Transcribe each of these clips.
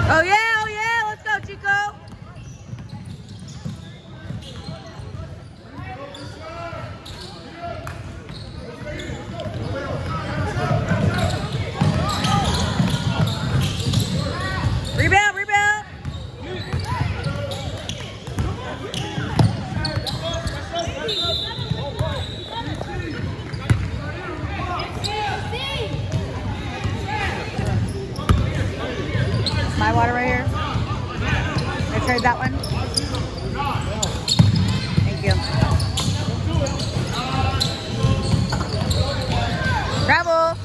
Oh yeah, let's go, Chico. Rebound, rebound. My water right here. I trade that one. Thank you. Travel.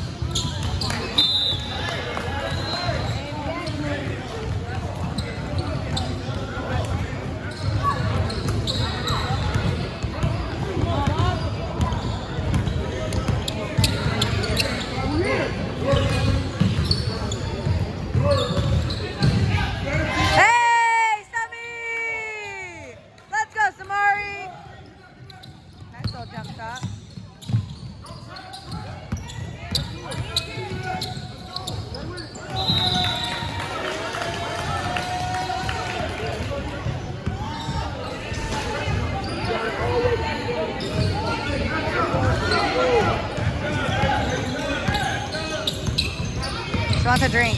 She wants a drink.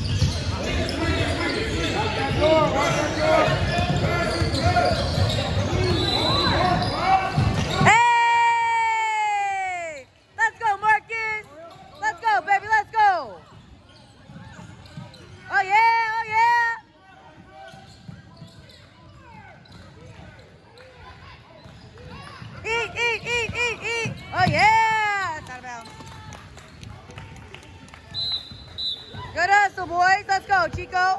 Hey! Let's go, Marcus! Let's go, baby, let's go! Oh yeah, oh yeah! Eat, eat, eat, eat, eat! Oh yeah! It's out of bounds. Good hustle, boys. Let's go, Chico.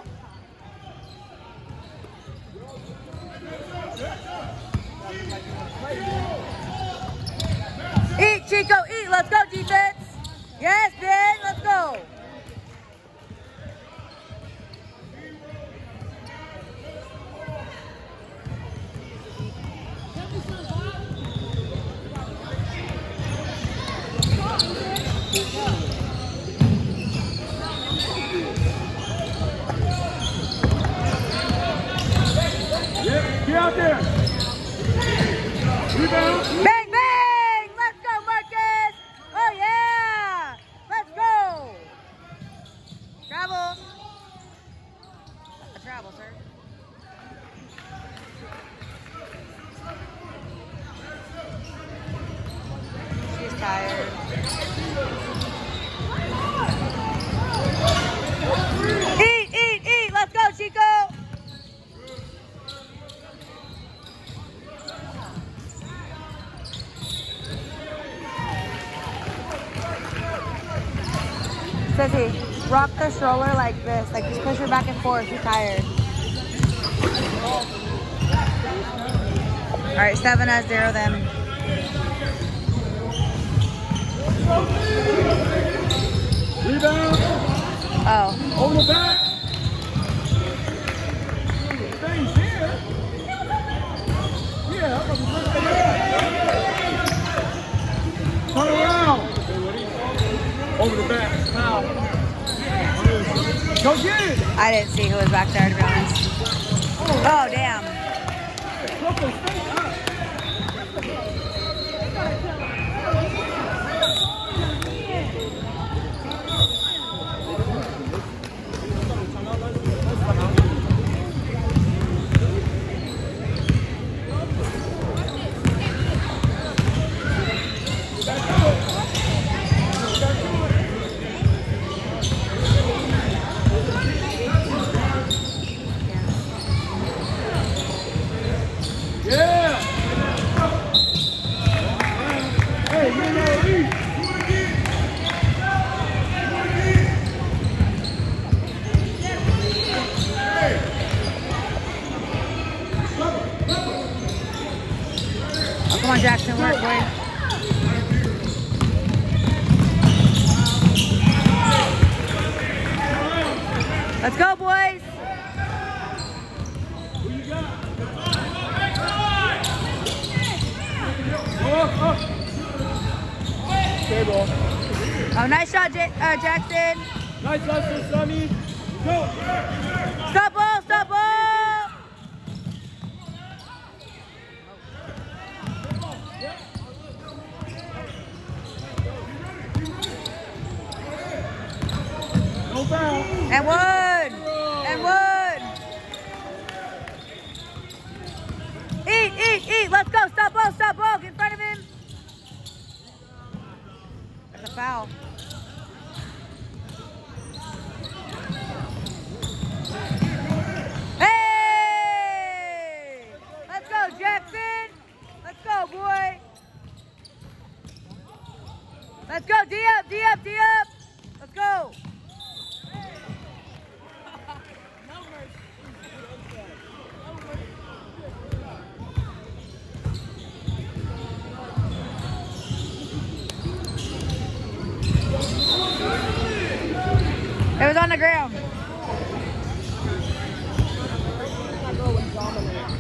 Eat, Chico, eat. Let's go, defense. Yes, Ben. Let's go. Get out there. Rebound. Bang, bang. Let's go, Marcus. Oh, yeah. Let's go. Travel. Travel, sir. She's tired. Eat, eat, eat. Let's go, Chico. Sissy, rock the stroller like this. Like, just push her back and forth. She's tired. All right, 7 has 0 then. Rebound. Oh. Over the back. Things here. Yeah. Turn around. Over the back. Now. Go get it. I didn't see who was back there, to be honest. Oh, damn. Come on, Jackson, work, boy. Let's go, boys. Who you got? Okay, ball. Oh, nice shot, Jackson. Nice hustle, Sonny. Go.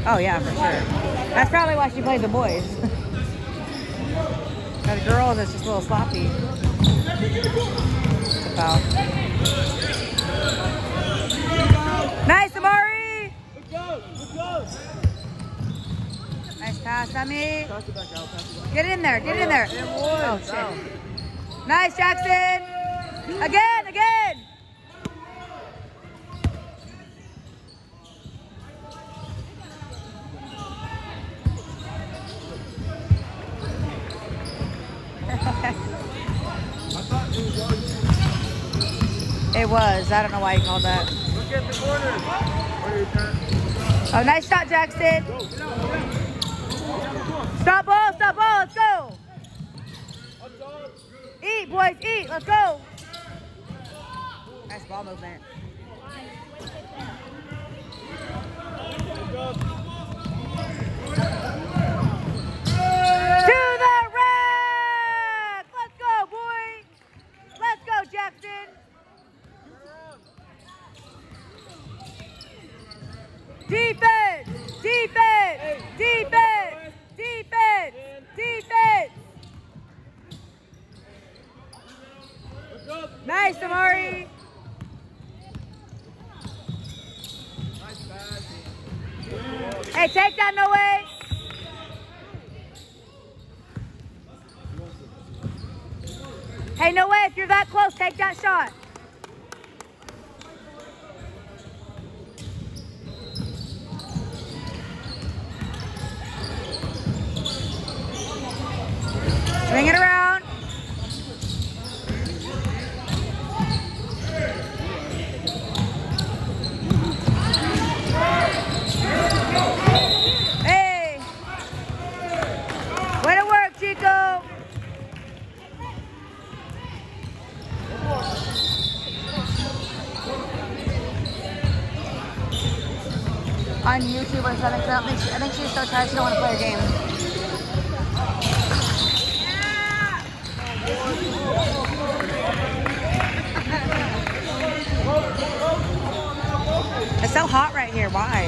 Oh yeah, for sure. That's probably why she plays the boys. The girls, it's just a little sloppy. It's a foul. Nice, Amari! Let's go. Let's go. Nice pass, Sammy. Pass it back out. Pass it back. Get in there, get in there. Oh, shit. Foul. Nice, Jackson. Again, again. It was. I don't know why you called that. Look at the corner. Oh, nice shot, Jackson. Go, get out, get out. Stop ball, stop ball. Let's go. Up top. Eat, boys, eat. Let's go. Nice ball movement. To the rack. Let's go, boy. Let's go, Jackson. Defense! Defense! Defense! Defense! Defense! Nice, Amari! Hey, take that, no way! Hey, no way, if you're that close, take that shot. Swing it around. Hey. Way to work, Chico. On YouTube or something, I think she's so tired she don't want to play her game. It's so hot right here. Why?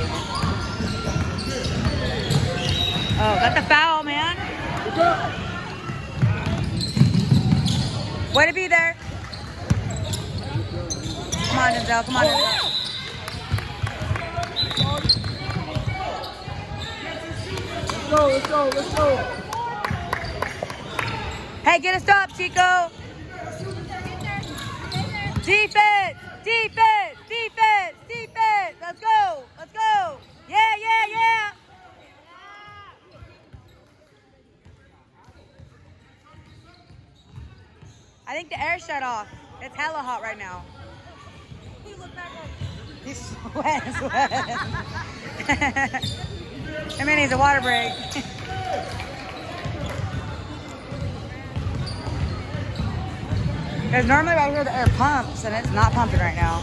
Oh, got the foul, man. Way to be there. Come on, Denzel. Come on, Denzel. Let's go, let's go. Hey, get a stop, Chico. Defense, defense, defense, defense. Let's go, let's go. Yeah, yeah, yeah. I think the air shut off. It's hella hot right now. He's sweating, sweating. I mean, he's a water break. Because normally right here the air pumps and it's not pumping right now.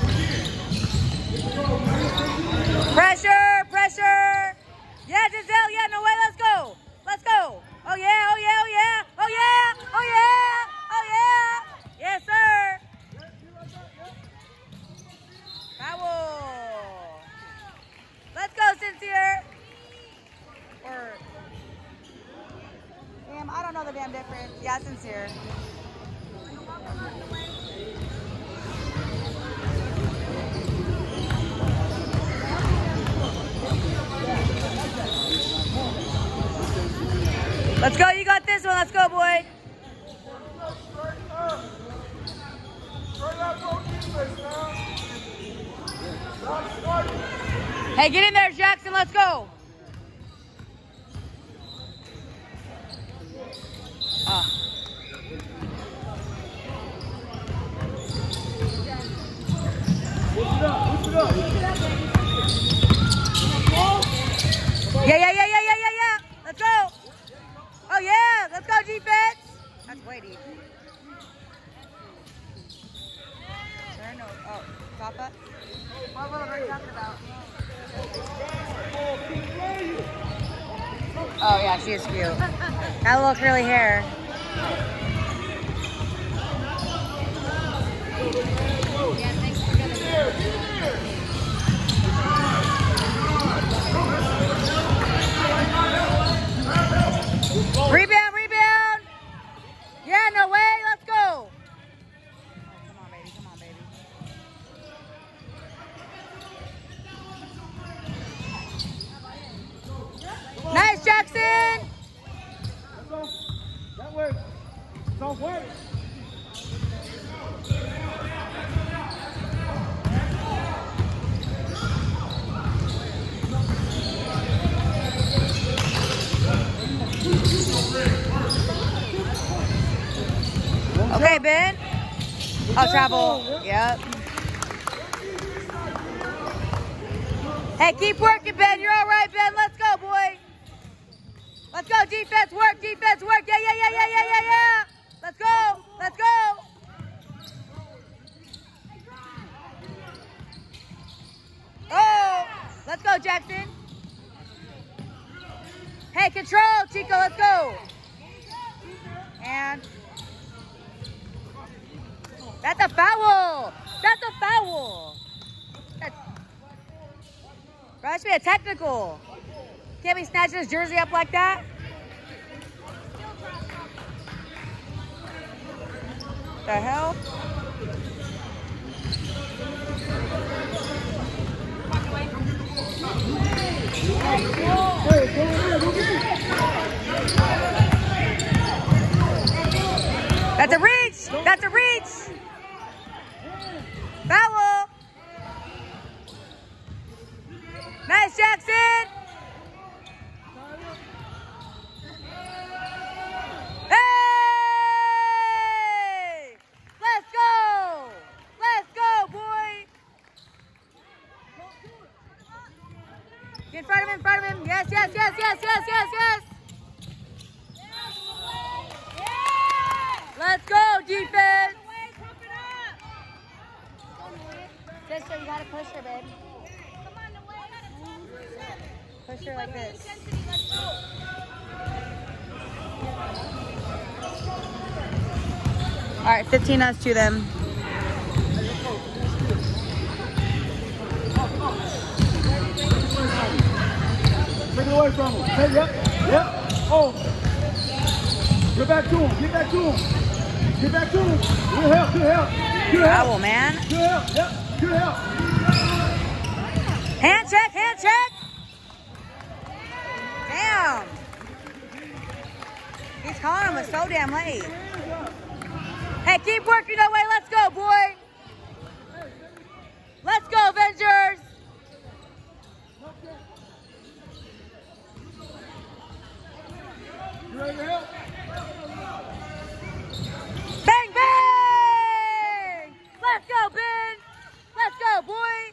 Pressure, pressure. Yeah, Giselle, yeah, no way, let's go. Let's go. Oh yeah, oh yeah, oh yeah, oh yeah, oh yeah, oh yeah. Yes, sir. Foul. Let's go, Sincere. Or, damn, I don't know the damn difference. Yeah, Sincere. Let's go, you got this one. Let's go, boy. Hey, get in there, Jackson. Let's go. Yeah. Let's go. Oh, yeah. Let's go, defense. That's way deep. Turn over. Oh, top up. What were we talking about? Oh, yeah, she is cute. Got a little curly hair. Yeah, thanks for getting Work. Okay, Ben. Oh, travel. Yep. Hey, keep working, Ben. You're all right, Ben. Let's go, boy. Let's go. Defense work. Defense work. Yeah, yeah, yeah, yeah, yeah, yeah, yeah. Let's go. Let's go. Oh, let's go, Jackson. Hey, control, Chico. Let's go. And that's a foul. That's a foul. Bro, that should be a technical. Can't be snatching his jersey up like that. The hell? That's a reach. That's a reach. Foul. Nice, Jackson. Hey! Let's go. Let's go, boy. Get in front of him, in front of him. Yes, yes, yes, yes, yes, yes, yes. Let's go, defense. Sister, you gotta push her, babe. Push her like this. All right, 15 us to them. Take it away from him. Hey, yep. Yep. Oh. Get back to him. Get back to him. Get back to him. Good help. Good help. Good help. Foul, man. Good help. Yep. Good help. Hand check, hand check. Damn. He's calling him so damn late. Hey, keep working that way. Let's go, boy. Let's go, Avengers. You ready to help? Bang, bang. Let's go, Ben. Let's go, boy.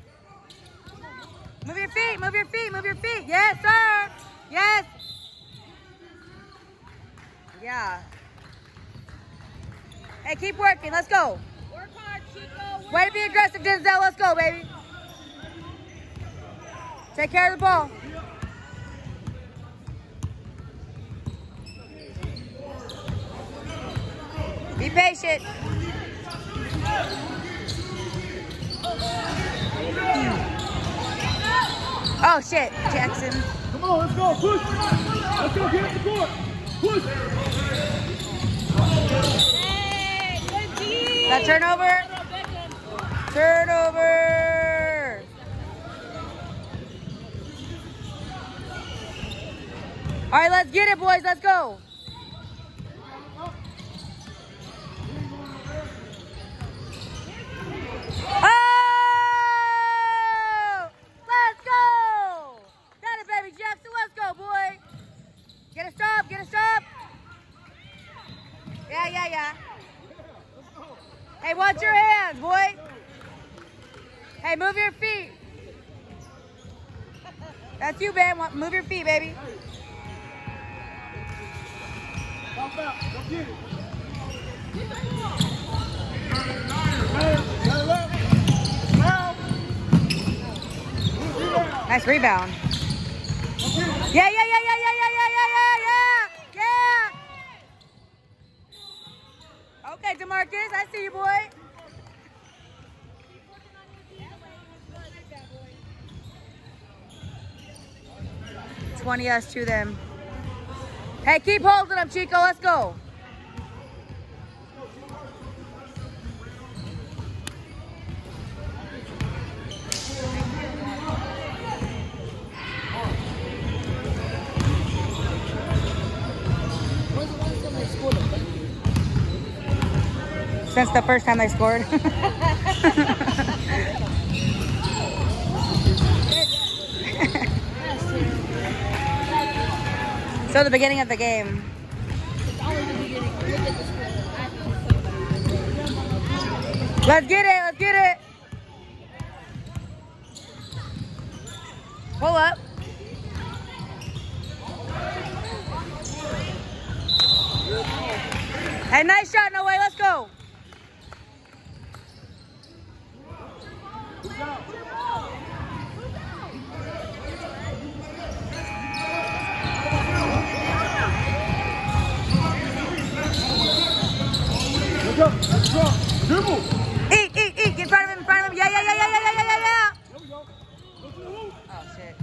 Move your feet, move your feet, move your feet. Yes, sir. Yes. Yeah. Hey, keep working. Let's go. Work hard, Chico. Way to be aggressive, Denzel. Let's go, baby. Take care of the ball. Be patient. Oh, shit, Jackson. Come on, let's go. Push. Let's go. Get up the court. Push. Hey, good D. That turnover. Turnover. All right, let's get it, boys. Let's go. Oh! Let's go! Got it, baby Jackson. Let's go, boy. Get a stop. Get a stop. Yeah, yeah, yeah. Hey, watch your hands, boy. Hey, move your feet. That's you, Ben. Move your feet, baby. Stop out. Go get it. Nice rebound. Yeah, yeah, yeah, yeah, yeah, yeah, yeah, yeah, yeah, yeah. Okay, DeMarcus, I see you, boy. $20 us to them. Hey, keep holding them, Chico. Let's go. Since the first time they scored. So the beginning of the game. Let's get it, let's get it. Pull up. Hey, nice shot, no way, let's go. Let's go. Let's go. Dribble. Eat. Get in front of him, Yeah. There we go. Go to the hoop. Oh, shit.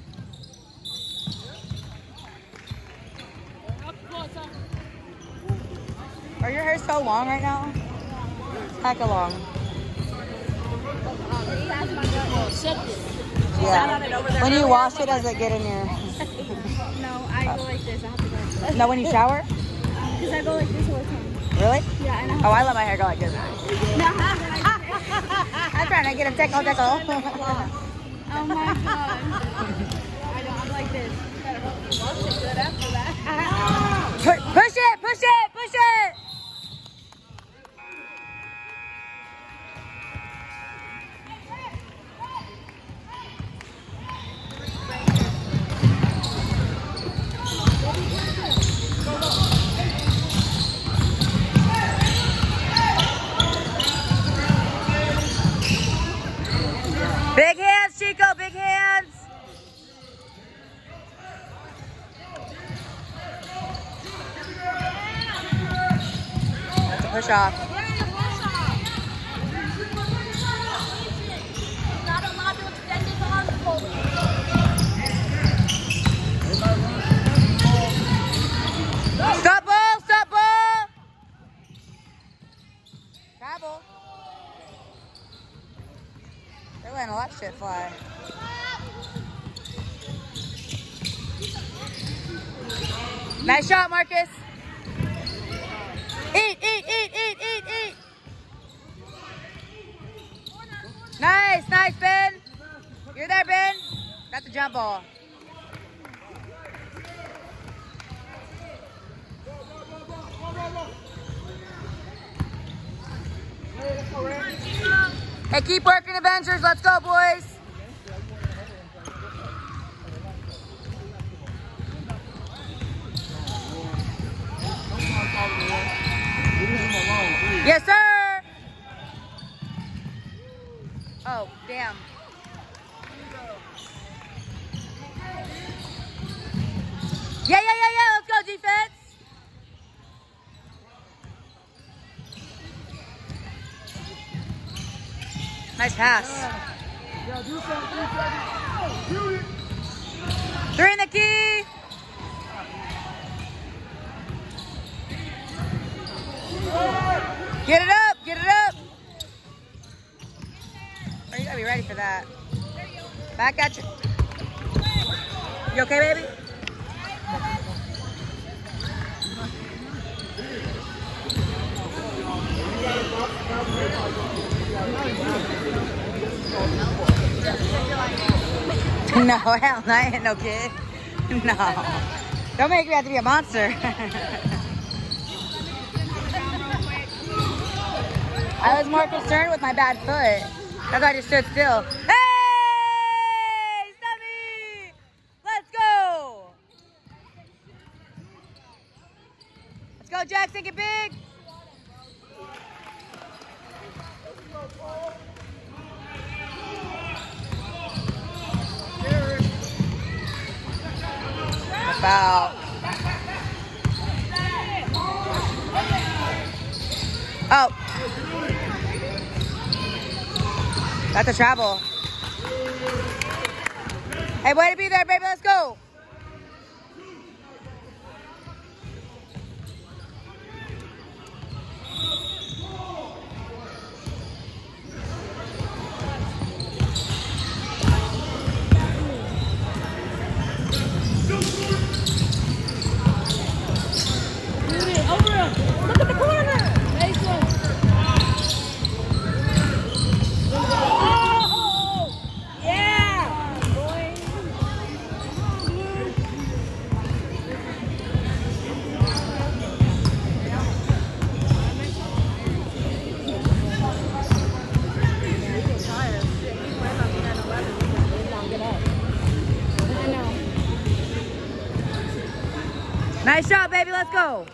Are your hair so long right now? Hecka long. Yeah. When you wash it, does it get in your... No, I go like this. I have to go like this. No, when you shower? Because I go like this all the time. Really? Yeah, I know. Oh, I let my hair go like this. I'm trying to get a tickle. Oh my god. I'm like this. Push it. Big hands, Chico, big hands. That's a push off. Not allowed to extend his arms. Stop ball. Travel. They're letting a lot of shit fly. Nice shot, Marcus. Eat. Nice, Ben. You're there, Ben. Got the jump ball. Hey, keep working, Avengers. Let's go, boys. Yes, sir. Oh, damn. Yeah. Let's go, defense. Nice pass. Yeah, do something. Shoot it. 3 in the key. Get it up. Oh, you gotta be ready for that. Back at you. You okay, baby? No, hell no, I ain't no kid. No. Don't make me have to be a monster. I was more concerned with my bad foot. That's why I just stood still. Hey! Stubby! Let's go! Let's go, Jackson, get big! Foul. Oh. That's a travel. Hey, way to be there, baby. Let's go. Look at the corner. Mason. Nice shot, baby. Let's go.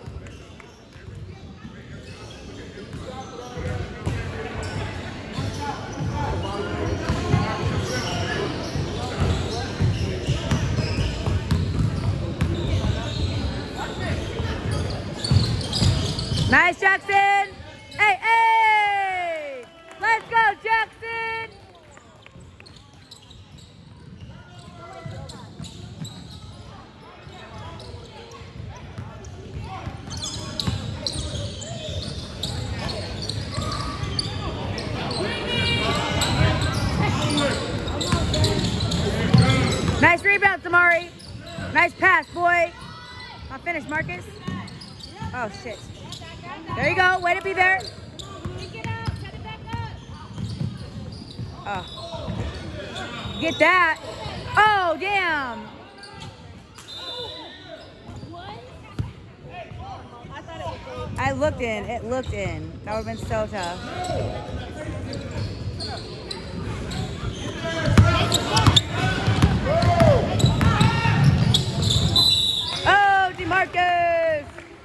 Nice, Jackson. Hey, hey. Let's go, Jackson. Nice rebound, Samari. Nice pass, boy. I'll finish, Marcus. Oh, shit. There you go. Way to be there. Oh. Get that. Oh, damn. I looked in. It looked in. That would have been so tough. Oh, DeMarcus.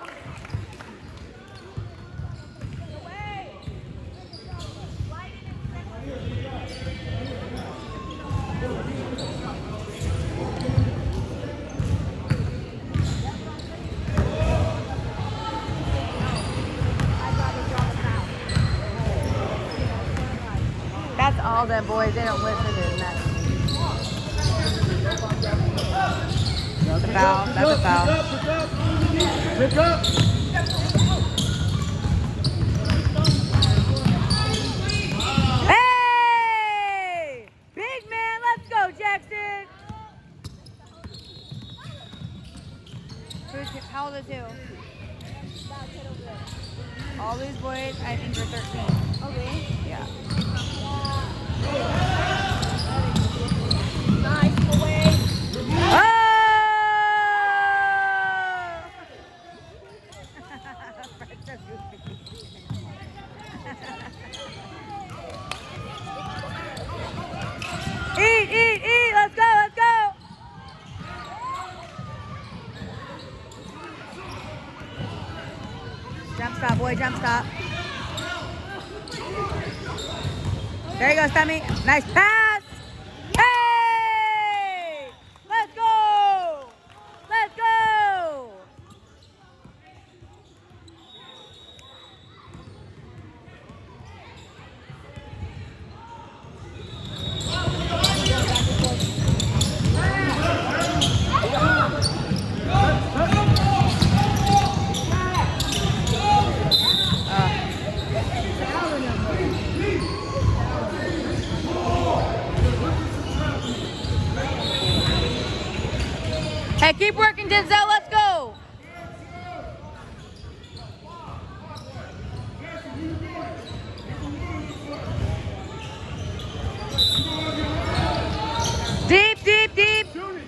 That's all them boys. They don't listen to that. That's a foul. That's a foul. Pick up. Hey! Big man, let's go, Jackson. How old is who? All these boys, I think, are 13. Oh, really? Yeah. Nice, away. Oh! Eat, eat, eat. Let's go, let's go. Jump stop, boy, jump stop. There you go, Stommy. Nice pass. Hey! Let's go! Let's go! Hey, keep working, Denzel. Let's go. Deep, deep, deep.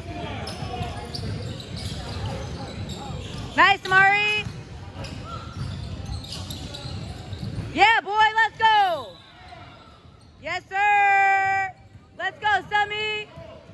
Nice, Mari. Yeah, boy, let's go. Yes, sir. Let's go, Summy.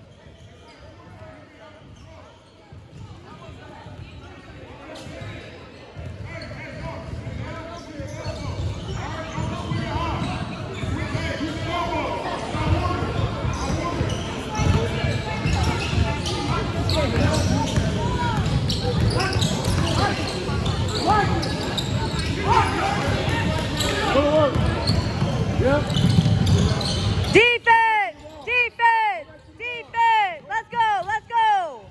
Yep. Defense! Defense! Defense! Let's go! Let's go!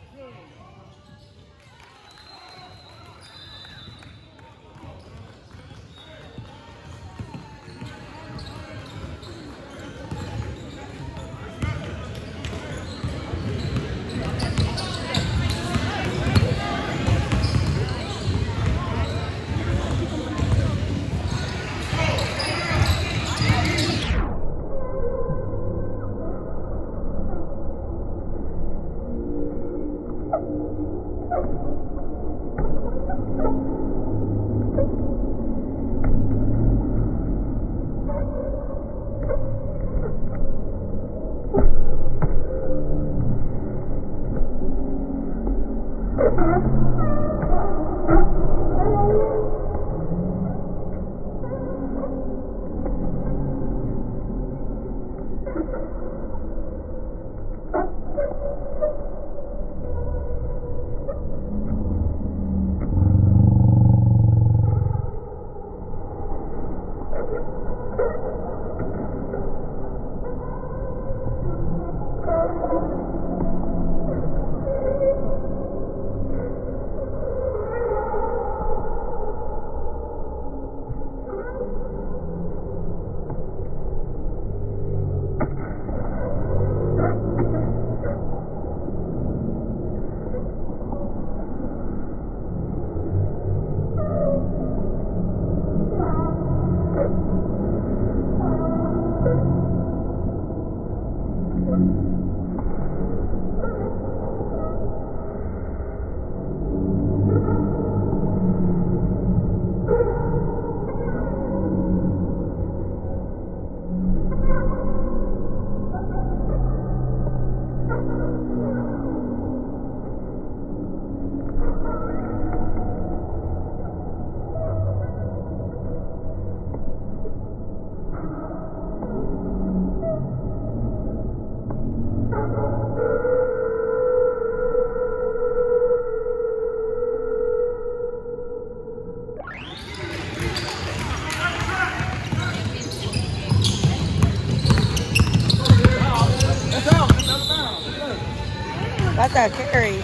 That's a carry.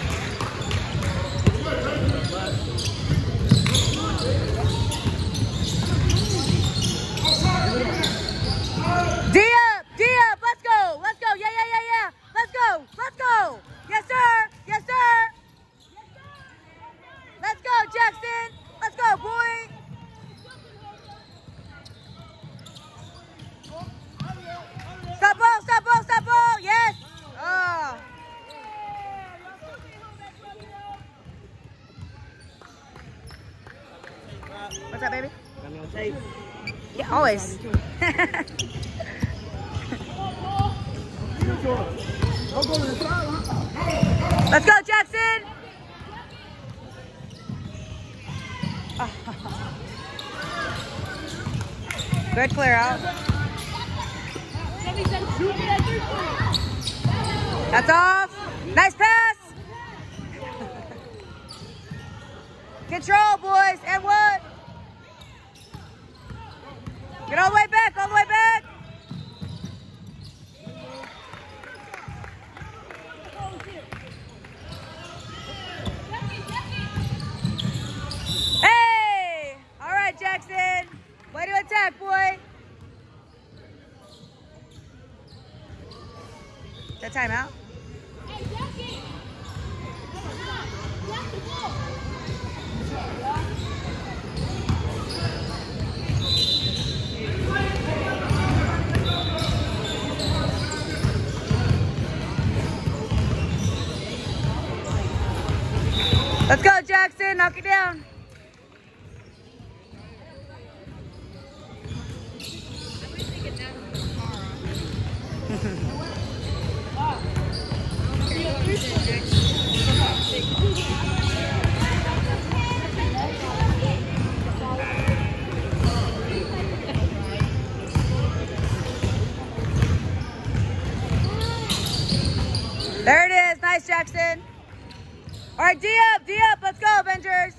D up, let's go, yeah, let's go, yes sir, let's go Jackson, let's go boy. Stop ball, yes. Oh. What's up, baby? Yeah, always. Let's go, Jackson. Good clear out. That's off. Nice pass. Control, boys. And what? Get all the way back, all the way back. Hey! All right, Jackson. Way to attack, boy. Is that timeout? Let's go, Jackson. Knock it down. There it is. Nice, Jackson. All right, D up. Let's go, Avengers.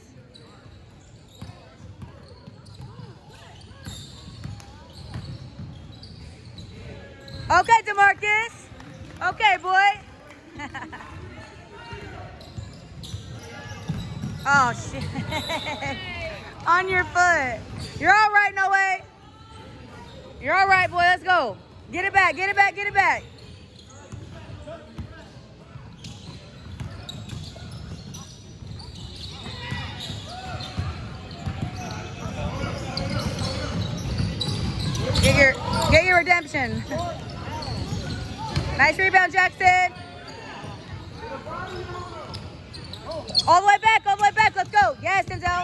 Okay, DeMarcus. Okay, boy. Oh, shit. On your foot. You're all right, no way. You're all right, boy. Let's go. Get it back, get it back, get it back. Get your redemption. Nice rebound, Jackson. All the way back, all the way back. Let's go. Yes, Denzel.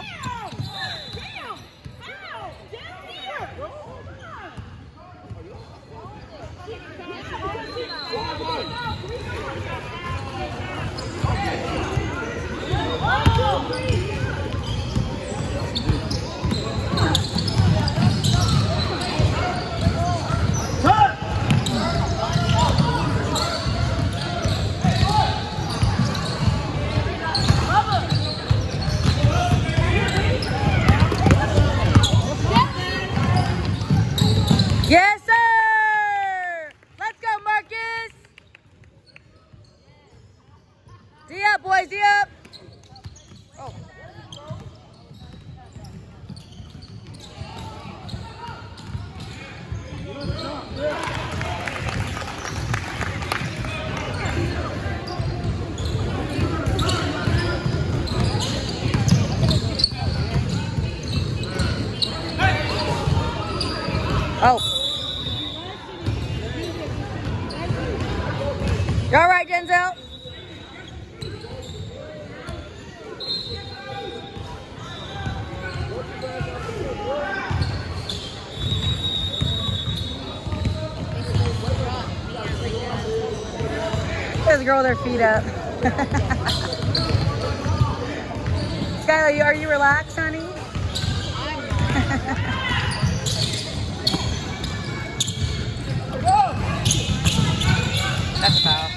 D up, boys, D up. Oh. Oh. You all right, Denzel? There's a girl with her feet up. Skylar, are you relaxed, honey? That's a foul.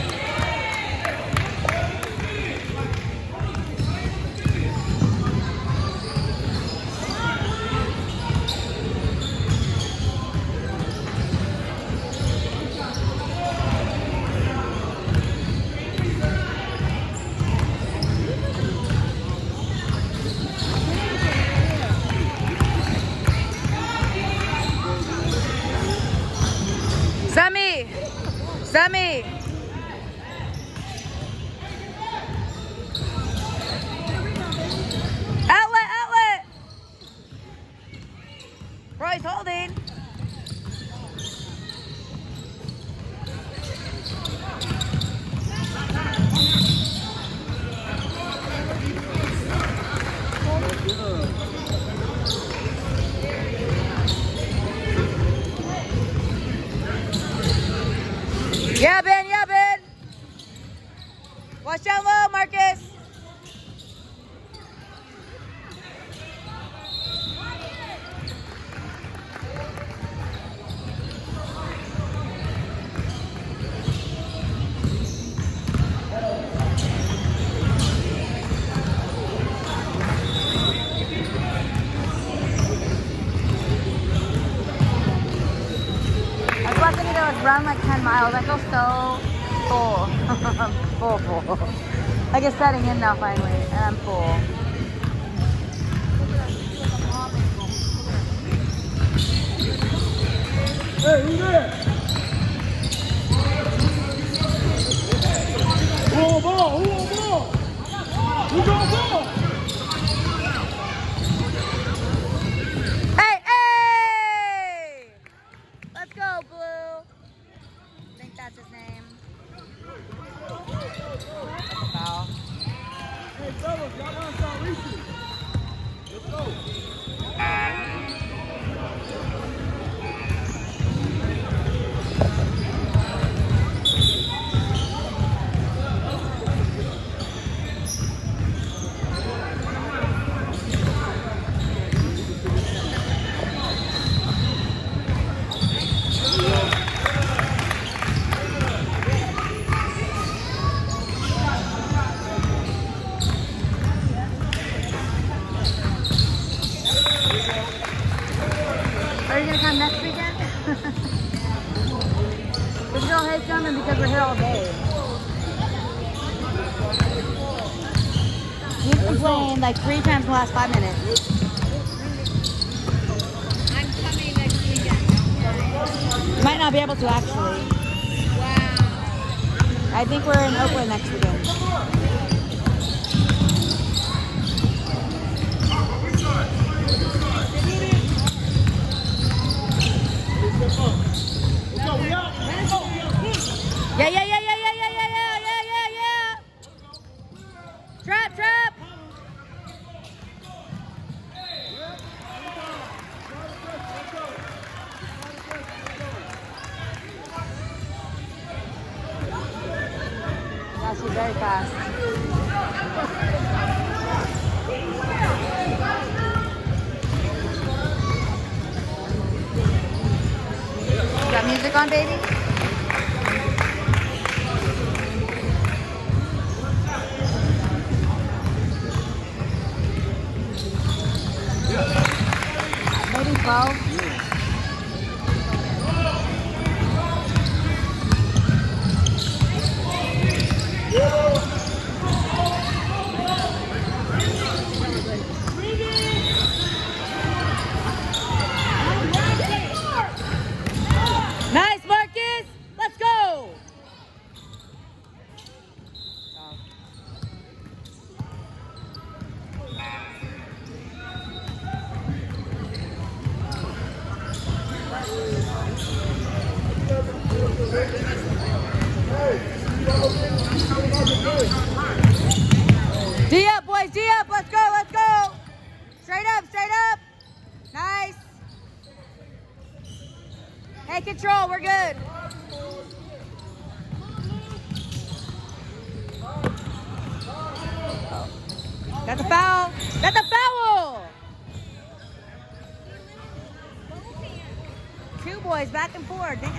Sammy! Sammy! Outlet! Outlet! Roy's holding. Yeah, Ben, yeah, Ben. Watch down low, Marcus. Run like 10 miles. I feel so full. full. Like it's setting in now finally, and I'm full. Hey, who's there? Who on ball? Who on ball? Who's on ball? Hey, hey! Let's go, Blue. I think that's his name. That's a foul. Hey, fellas, y'all gotta start reaching. Let's go. Are you gonna come next weekend? This girl hates coming because we're here all day. You've complained like 3 times in the last 5 minutes. I'm coming next weekend. You might not be able to actually. Wow. I think we're in Oakland next weekend. Yeah. Trap. Yeah, she's very fast. Got music on, baby? Maybe 12. D up, boys, D up. Let's go, let's go. Straight up, straight up. Nice. Hey, control, we're good. Got the foul. Got the foul. Two boys back and forth.